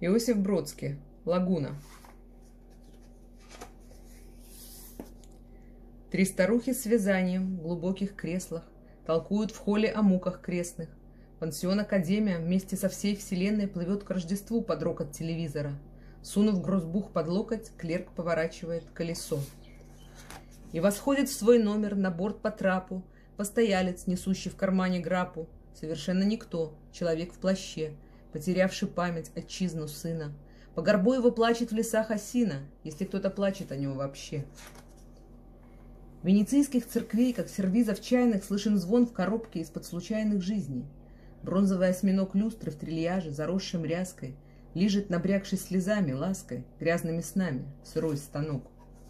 Иосиф Бродский. Лагуна. Три старухи с вязанием в глубоких креслах толкуют в холле о муках крестных. Пансион Академия вместе со всей вселенной плывет к Рождеству под рокот телевизора. Сунув грозбух под локоть, клерк поворачивает колесо. И восходит в свой номер на борт по трапу постоялец, несущий в кармане грапу. Совершенно никто, человек в плаще, потерявший память, отчизну сына. По горбу его плачет в лесах осина, если кто-то плачет о нем вообще. Венецийских церквей, как сервизов чайных, слышен звон в коробке из-под случайных жизней. Бронзовый осьминог люстры в трильяже, заросшим ряской, лижет, набрякшись слезами, лаской, грязными снами, сырой станок.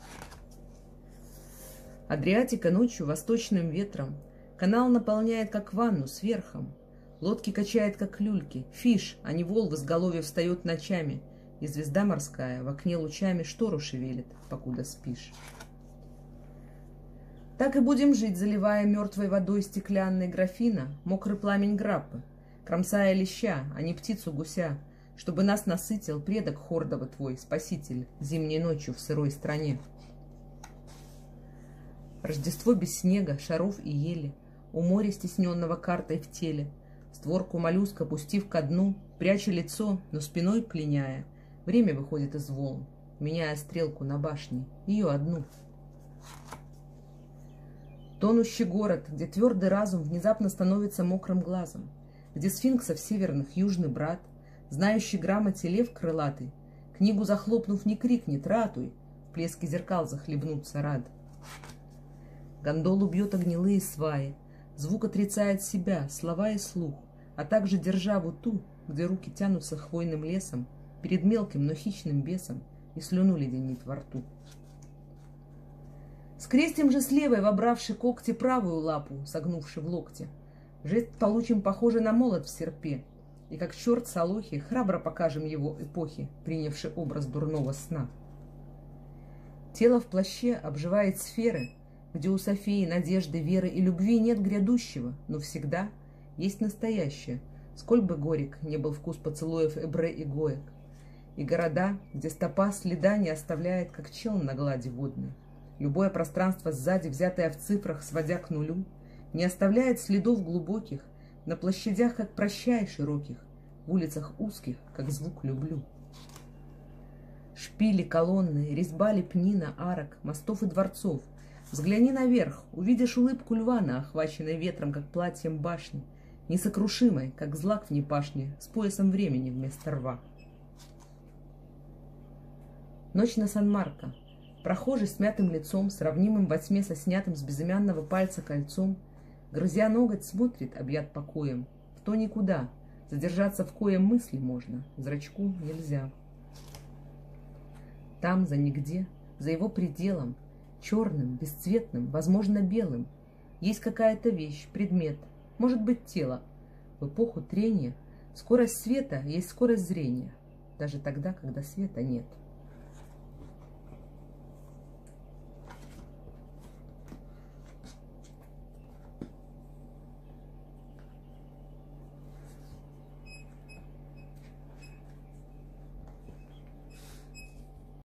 Адриатика ночью восточным ветром канал наполняет, как ванну, сверхом. Лодки качает, как люльки, фиш, а не вол в изголовье встает ночами, и звезда морская в окне лучами штору шевелит, покуда спишь. Так и будем жить, заливая мертвой водой стеклянной графина мокрый пламень граппы, кромсая леща, а не птицу гуся, чтобы нас насытил предок Хордова твой, спаситель, зимней ночью в сырой стране. Рождество без снега, шаров и ели, у моря, стесненного картой в теле, створку моллюска пустив ко дну, пряча лицо, но спиной пленяя, время выходит из волн, меняя стрелку на башне, ее одну. Тонущий город, где твердый разум внезапно становится мокрым глазом, где сфинксов северных южный брат, знающий грамоте лев крылатый, книгу захлопнув не крикнет «ратуй», в плеске зеркал захлебнуться рад. Гондолу бьет о гнилые сваи, звук отрицает себя, слова и слух, а также державу ту, где руки тянутся хвойным лесом, перед мелким, но хищным бесом, и слюну леденит во рту. Скрестим же с левой, вобравши когти, правую лапу, согнувши в локте. Жест получим похожий на молот в серпе, и как черт Солохи храбро покажем его эпохи, принявший образ дурного сна. Тело в плаще обживает сферы, где у Софии надежды, веры и любви нет грядущего, но всегда есть настоящее, сколь бы горек не был вкус поцелуев Эбре и Гоек. И города, где стопа следа не оставляет, как челн на глади водной. Любое пространство сзади, взятое в цифрах, сводя к нулю, не оставляет следов глубоких, на площадях, как прощай широких, в улицах узких, как звук люблю. Шпили, колонны, резьба лепнина, арок, мостов и дворцов. Взгляни наверх, увидишь улыбку льва на охваченной ветром, как платьем башни, несокрушимой, как злак в непашне, с поясом времени вместо рва. Ночь на Сан-Марко. Прохожий с мятым лицом, сравнимым во тьме со снятым с безымянного пальца кольцом, грызя ноготь, смотрит, объят покоем, в то никуда, задержаться в коем мысли можно, зрачку нельзя. Там, за нигде, за его пределом, черным, бесцветным, возможно, белым, есть какая-то вещь, предмет, может быть, тело. В эпоху трения скорость света есть скорость зрения, даже тогда, когда света нет.